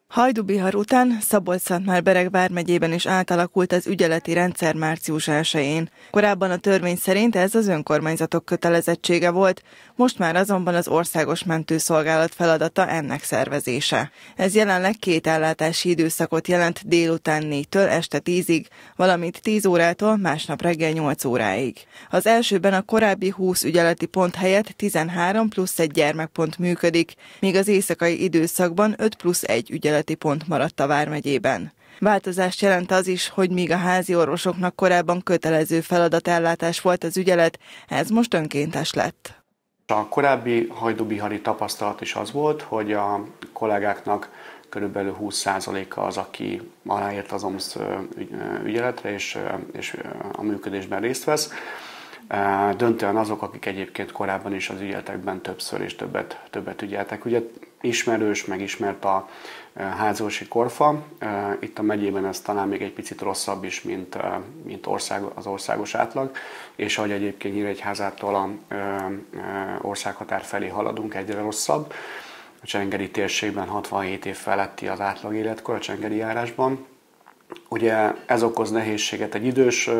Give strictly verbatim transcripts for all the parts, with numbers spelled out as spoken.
Hajdú-Bihar után Szabolcs-Szatmár-Bereg vármegyében is átalakult az ügyeleti rendszer március elsején. Korábban a törvény szerint ez az önkormányzatok kötelezettsége volt, most már azonban az Országos Mentőszolgálat feladata ennek szervezése. Ez jelenleg két ellátási időszakot jelent délután négytől este tízig, valamint tíz órától másnap reggel nyolc óráig. Az elsőben a korábbi húsz ügyeleti pont helyett tizenhárom plusz egy gyermekpont működik, míg az éjszakai időszakban öt plusz egy ügyeleti pont maradt a vármegyében. Változást jelent az is, hogy míg a házi orvosoknak korábban kötelező feladatellátás volt az ügyelet, ez most önkéntes lett. A korábbi hajdú-bihari tapasztalat is az volt, hogy a kollégáknak körülbelül húsz százaléka az, aki aláírt az o em es ügyeletre és, és a működésben részt vesz. Döntően azok, akik egyébként korábban is az ügyeletekben többször és többet, többet ügyeltek. Ugye ismerős, megismert a házorvosi korfa. Itt a megyében ez talán még egy picit rosszabb is, mint, mint ország, az országos átlag, és ahogy egyébként Nyíregyházától a országhatár felé haladunk, egyre rosszabb. A csengeri térségben hatvanhét év feletti az átlag életkor a csengeri járásban. Ugye ez okoz nehézséget egy idős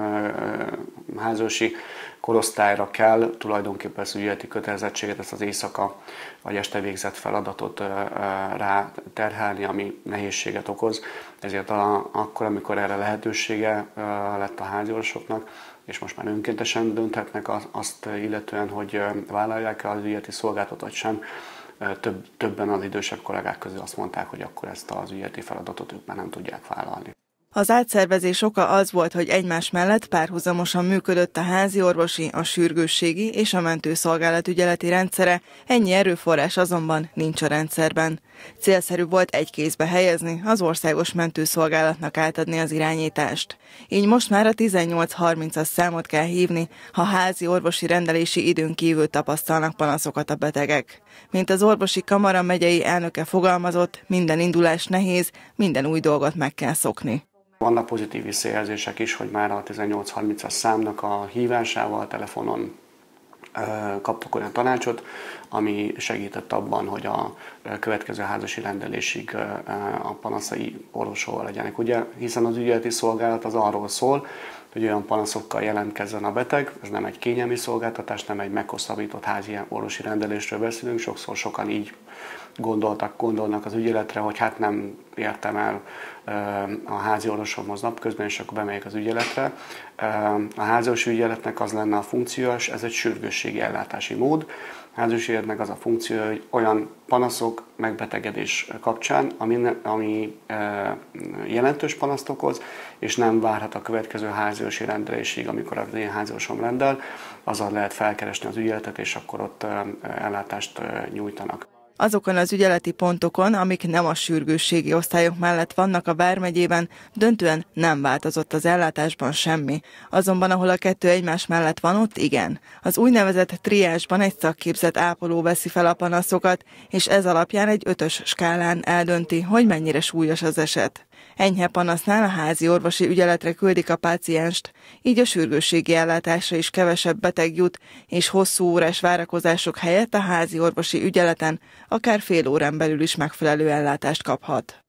házorvosi korosztályra kell tulajdonképpen az ügyeleti kötelezettséget, ezt az éjszaka vagy este végzett feladatot rá terhelni, ami nehézséget okoz. Ezért a, akkor, amikor erre lehetősége lett a háziorvosoknak, és most már önkéntesen dönthetnek azt illetően, hogy vállalják-e az ügyeleti szolgálatot vagy sem, Több, többen az idősebb kollégák közül azt mondták, hogy akkor ezt az ügyeleti feladatot ők már nem tudják vállalni. Az átszervezés oka az volt, hogy egymás mellett párhuzamosan működött a házi orvosi, a sürgősségi és a mentőszolgálat ügyeleti rendszere, ennyi erőforrás azonban nincs a rendszerben. Célszerű volt egy kézbe helyezni, az Országos Mentőszolgálatnak átadni az irányítást. Így most már a tizennyolc harmincas számot kell hívni, ha házi orvosi rendelési időn kívül tapasztalnak panaszokat a betegek. Mint az orvosi kamara megyei elnöke fogalmazott, minden indulás nehéz, minden új dolgot meg kell szokni. Vannak pozitív visszajelzések is, hogy már a tizennyolc harmincas számnak a hívásával telefonon kaptak olyan tanácsot, ami segített abban, hogy a következő házasi rendelésig a panaszai orvosolva legyenek. Ugye, hiszen az ügyeleti szolgálat az arról szól, hogy olyan panaszokkal jelentkezzen a beteg, ez nem egy kényelmi szolgáltatás, nem egy meghosszabbított házi orvosi rendelésről beszélünk, sokszor sokan így gondoltak, gondolnak az ügyeletre, hogy hát nem értem el a házi orvosomhoz napközben, és akkor bemegyek az ügyeletre. A háziorvosi ügyeletnek az lenne a funkciója, ez egy sürgősségi ellátási mód. A háziorvosi ügyeletnek az a funkciója, hogy olyan panaszok, megbetegedés kapcsán, ami, ami jelentős panaszt okoz, és nem várhat a következő háziorvosi rendelésig, amikor az én háziorvosom rendel, azzal lehet felkeresni az ügyeletet, és akkor ott ellátást nyújtanak. Azokon az ügyeleti pontokon, amik nem a sürgősségi osztályok mellett vannak a vármegyében, döntően nem változott az ellátásban semmi. Azonban, ahol a kettő egymás mellett van, ott igen. Az úgynevezett triásban egy szakképzett ápoló veszi fel a panaszokat, és ez alapján egy ötös skálán eldönti, hogy mennyire súlyos az eset. Enyhe panasznál a házi orvosi ügyeletre küldik a pácienst, így a sürgősségi ellátásra is kevesebb beteg jut, és hosszú órás várakozások helyett a házi orvosi ügyeleten akár fél órán belül is megfelelő ellátást kaphat.